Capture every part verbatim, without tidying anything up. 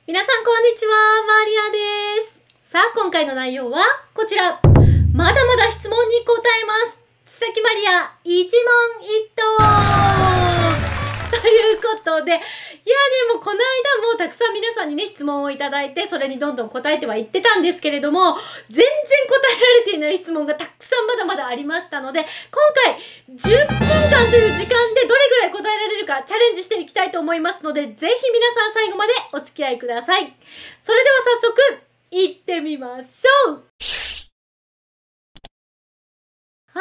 皆さんこんにちは、マリアです。さあ、今回の内容はこちら。まだまだ質問に答えます。須崎マリア一問一答ということで、いやでもこの間もたくさん皆さんにね質問をいただいて、それにどんどん答えてはいってたんですけれども、全然答えられていない質問がたくさんまだまだありましたので、今回じゅっぷんかんという時間でどれぐらい答えられるかチャレンジしていきたいと思いますので、ぜひ皆さん最後までお付き合いください。それでは早速いってみましょう。はい。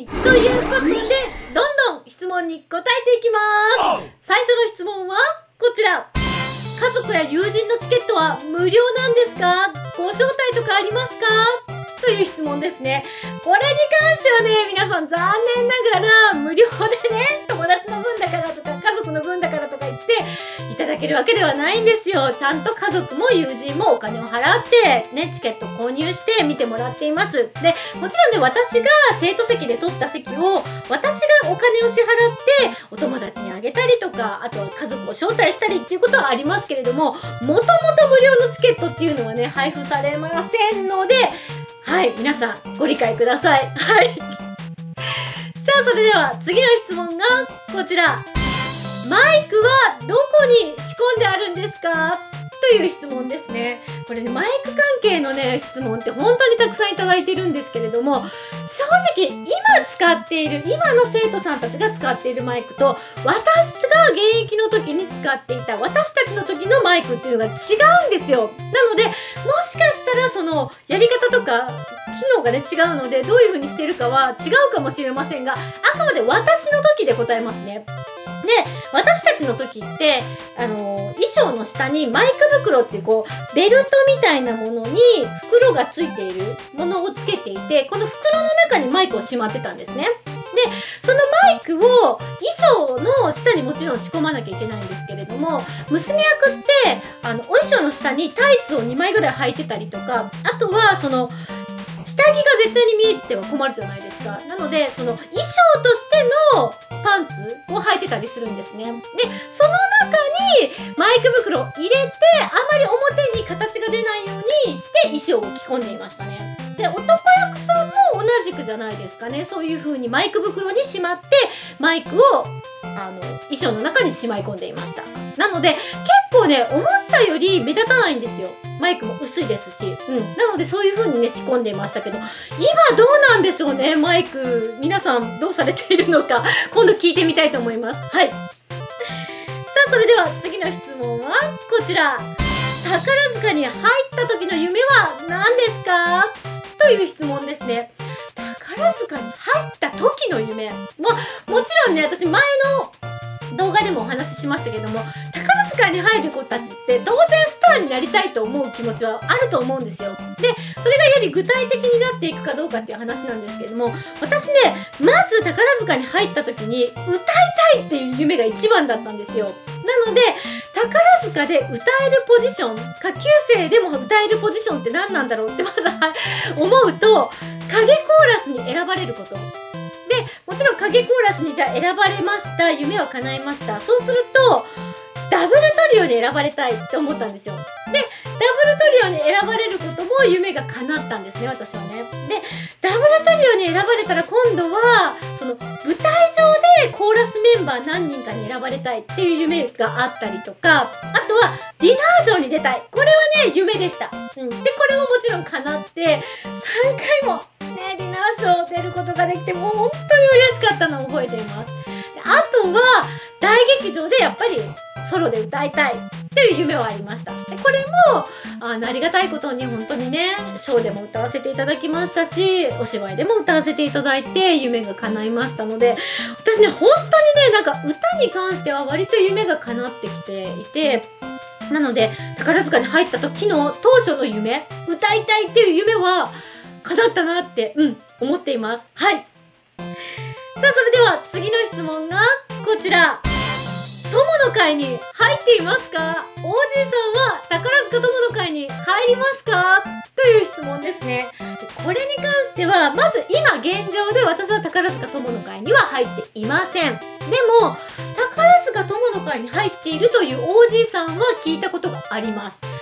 ということで、どんどん質問に答えていきます。最初の質問はこちら。家族や友人のチケットは無料なんですか？ご招待とかありますか？という質問ですね。これに関してはね、皆さん残念ながら無料でね、友達の分だからとか家族の分だからとか言っていただけるわけではないんですよ。ちゃんと家族も友人もお金を払ってね、チケット購入して見てもらっています。で、もちろんね、私が生徒席で取った席を私がお金を支払ってお友達にあげたりとか、あと家族を招待したりっていうことはありますけれども、もともと無料のチケットっていうのはね、配布されませんので、はい、皆さんご理解ください。はい。さあ、それでは次の質問がこちら。マイクはどこに仕込んであるんですか？という質問ですね。これね、マイク関係のね、質問って本当にたくさんいただいているんですけれども、正直今使っている、今の生徒さんたちが使っているマイクと、私が現役の時に使っていた、私たちの時のマイクっていうのが違うんですよ。なので、もしかしたらその、やり方とか、機能がね、違うので、どういう風にしているかは違うかもしれませんが、あくまで私の時で答えますね。で、私たちの時って、あのー、衣装の下にマイク袋っていうこう、ベルトみたいなものに袋がついているものをつけていて、この袋の中にマイクをしまってたんですね。で、そのマイクを衣装の下にもちろん仕込まなきゃいけないんですけれども、娘役って、あの、お衣装の下にタイツをにまいぐらい履いてたりとか、あとはその、下着が絶対に見えては困るじゃないですか。なので、その衣装としてのパンツを履いてたりするんですね。で、その中にマイク袋を入れて、あまり表に形が出ないようにして衣装を着込んでいましたね。で、男役さんも同じくじゃないですかね。そういう風にマイク袋にしまって、マイクをあの衣装の中にしまい込んでいました。なので、結構ね、思ったより目立たないんですよ。マイクも薄いですし。うん。なので、そういう風にね、仕込んでいましたけど、今どうなんでしょうね、マイク。皆さんどうされているのか、今度聞いてみたいと思います。はい。さあ、それでは次の質問はこちら。宝塚に入った時の夢は何ですか？という質問ですね。宝塚に入った時の夢。も、もちろんね、私前の動画でもお話ししましたけども、宝塚に入る子たちって当然スターになりたいと思う気持ちはあると思うんですよ。で、それがより具体的になっていくかどうかっていう話なんですけれども、私ね、まず宝塚に入った時に歌いたいっていう夢が一番だったんですよ。なので、宝塚で歌えるポジション、下級生でも歌えるポジションって何なんだろうってまず思うと、影コーラスに選ばれること。で、もちろん影コーラスにじゃあ選ばれました。夢は叶いました。そうすると、ダブルトリオに選ばれたいって思ったんですよ。で、ダブルトリオに選ばれることも夢が叶ったんですね、私はね。で、ダブルトリオに選ばれたら今度は、その舞台上でコーラスメンバー何人かに選ばれたいっていう夢があったりとか、あとはディナーショーに出たい。これはね、夢でした。うん。で、これももちろん叶って、さんかいもね、ディナーショー出ることができて、もう本当に嬉しかったのを覚えています。で、あとは、大劇場でやっぱりソロで歌いたいっていう夢はありました。で、これも、あの、ありがたいことに本当にね、ショーでも歌わせていただきましたし、お芝居でも歌わせていただいて、夢が叶いましたので、私ね、本当にね、なんか歌に関しては割と夢が叶ってきていて、なので、宝塚に入った時の当初の夢、歌いたいっていう夢は叶ったなって、うん、思っています。はい。さあ、それでは次の質問がこちら。友の会に入っていますか？オージーさんは宝塚友の会に入りますか？という質問ですね。これに関しては、まず今現状で私は宝塚友の会には入っていません。でも、宝塚友の会に入っているという オージー さんは聞いたことがあります。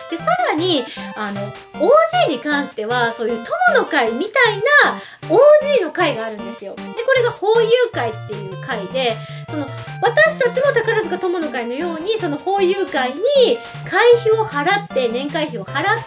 で、さらに、あの、オージー に関しては、そういう友の会みたいな オージー の会があるんですよ。で、これが法友会っていう会で、その、私たちも宝塚友の会のように、その法友会に会費を払って、年会費を払って、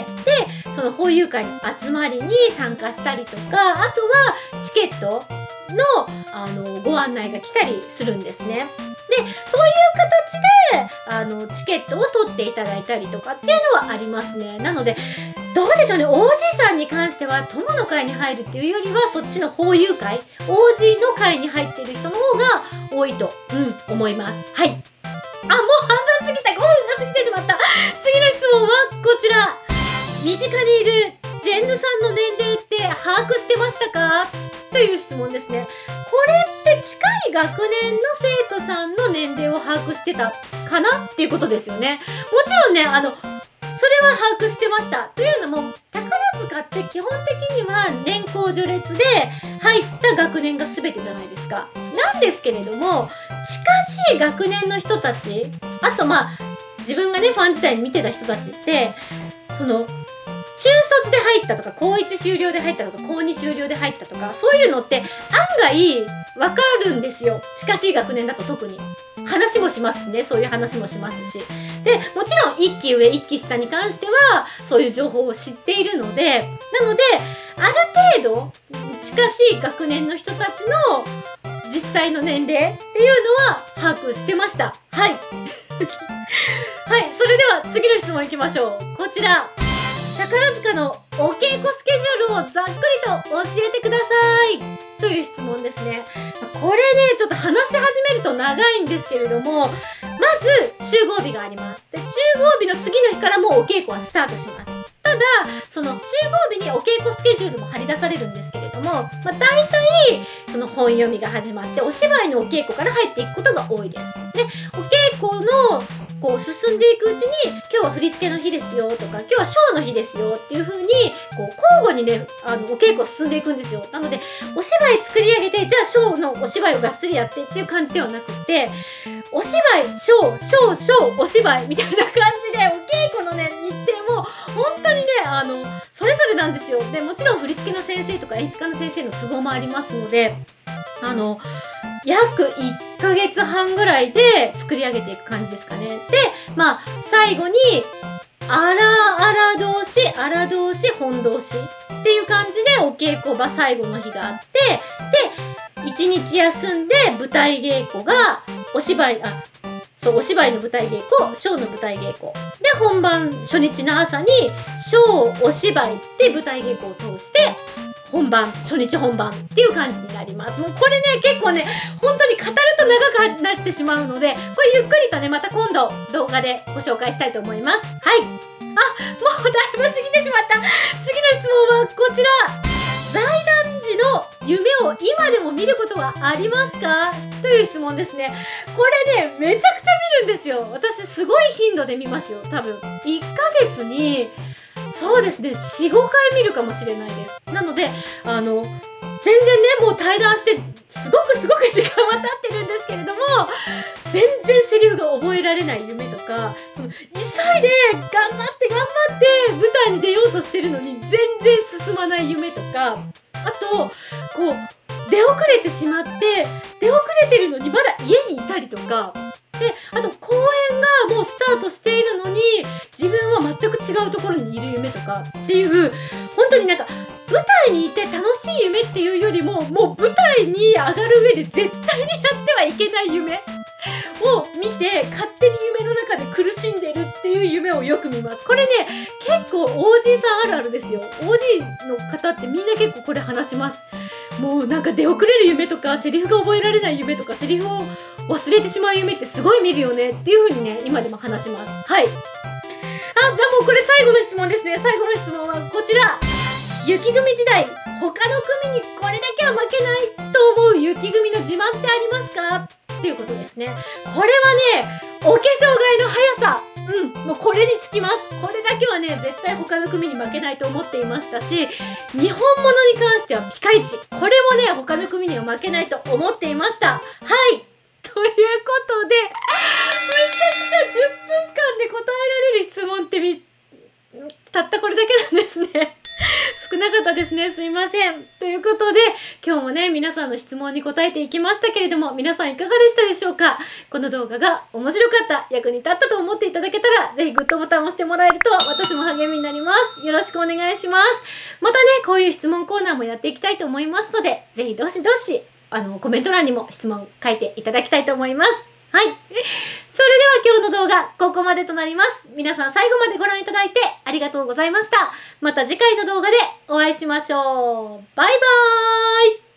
で、その法友会の集まりに参加したりとか、あとはチケットの、あの、ご案内が来たりするんですね。で、そういう形で、あの、チケットを取っていただいたりとかっていうのはありますね。なので、どうでしょうね、オージー さんに関しては、友の会に入るっていうよりは、そっちの法友会、オージー の会に入ってる人の方が多いと、うん、思います。はい。あ、もう半分過ぎた。ごふんが過ぎてしまった。次の質問はこちら。身近にいるジェンヌさんの年齢って把握してましたか？という質問ですね。これって近い学年の生徒さんの年齢を把握してたかなっていうことですよね。もちろんね、あの、それは把握してました。というのも、宝塚って基本的には年功序列で入った学年が全てじゃないですか。なんですけれども、近しい学年の人たち、あとまあ、自分がね、ファン時代に見てた人たちって、その、中卒で入ったとか、高いち終了で入ったとか、高に終了で入ったとか、そういうのって案外わかるんですよ。近しい学年だと特に。話もしますしね、そういう話もしますし。で、もちろんいっき上、いっき下に関しては、そういう情報を知っているので、なので、ある程度、近しい学年の人たちの実際の年齢っていうのは把握してました。はい。はい、それでは次の質問いきましょう。こちら。宝塚のお稽古スケジュールをざっくりと教えてくださいという質問ですね。これね、ちょっと話し始めると長いんですけれども、まず集合日があります。で、集合日の次の日からもうお稽古はスタートします。ただ、その集合日にお稽古スケジュールも張り出されるんですけれども、まあ、大体、その本読みが始まって、お芝居のお稽古から入っていくことが多いです。で、お稽古のこう進んでいくうちに、今日は振り付けの日ですよとか、今日はショーの日ですよっていう風に、こう交互にね、あの、お稽古進んでいくんですよ。なので、お芝居作り上げて、じゃあショーのお芝居をがっつりやってっていう感じではなくて、お芝居、ショー、ショー、ショー、お芝居みたいな感じで、お稽古のね、日程も、本当にね、あの、それぞれなんですよ。で、もちろん振り付けの先生とか演出家の先生の都合もありますので、あの、約いっかげつはんぐらいで作り上げていく感じですかね。で、まあ、最後に、あらあら同士、あら同士、本同士っていう感じでお稽古場最後の日があって、で、いちにち休んで舞台稽古が、お芝居、あ、そう、お芝居の舞台稽古、ショーの舞台稽古。で、本番初日の朝に、ショー、お芝居で舞台稽古を通して、本番、初日本番っていう感じになります。もうこれね、結構ね、本当に語ると長くなってしまうので、これゆっくりとね、また今度動画でご紹介したいと思います。はい。あ、もうだいぶ過ぎてしまった。次の質問はこちら。財団時の夢を今でも見ることはありますか？という質問ですね。これね、めちゃくちゃ見るんですよ。私すごい頻度で見ますよ、多分。いっかげつに、そうですね、よん、ごかい見るかもしれないです。なので、あの、全然ね、もう対談して、すごくすごく時間は経ってるんですけれども、全然セリフが覚えられない夢とか、その急いで頑張って頑張って舞台に出ようとしてるのに全然進まない夢とか、あと、こう、出遅れてしまって、出遅れてるのにまだ家にいたりとか、で、あと公演がもうスタートしているのに、自分は全く違うところにいる夢とかっていう、本当になんか、舞台にいて楽しい夢っていうよりも、もう舞台に上がる上で絶対にやってはいけない夢を見て、勝手に夢の中で苦しんでるっていう夢をよく見ます。これね、結構 オージー さんあるあるですよ。オージー の方ってみんな結構これ話します。もうなんか出遅れる夢とか、セリフが覚えられない夢とか、セリフを忘れてしまう夢ってすごい見るよねっていう風にね、今でも話します。はい。あ、じゃあもうこれ最後の質問ですね。最後の質問はこちら。雪組時代、他の組にこれだけは負けないと思う雪組の自慢ってありますか？っていうことですね。これはね、お化粧替えの速さ。うん、もうこれにつきます。これだけはね、絶対他の組に負けないと思っていましたし、日本物に関してはピカイチ。これもね、他の組には負けないと思っていました。はい。ということで、めちゃくちゃじゅっぷんかんで答えられる質問ってみね、すいません。ということで、今日もね、皆さんの質問に答えていきましたけれども、皆さんいかがでしたでしょうか？この動画が面白かった、役に立ったと思っていただけたら、ぜひグッドボタンを押してもらえると私も励みになります。よろしくお願いします。またね、こういう質問コーナーもやっていきたいと思いますので、ぜひどしどし、あの、コメント欄にも質問書いていただきたいと思います。はい。それでは今日の動画、ここまでとなります。皆さん最後までご覧いただいてありがとうございました。また次回の動画でお会いしましょう。バイバーイ。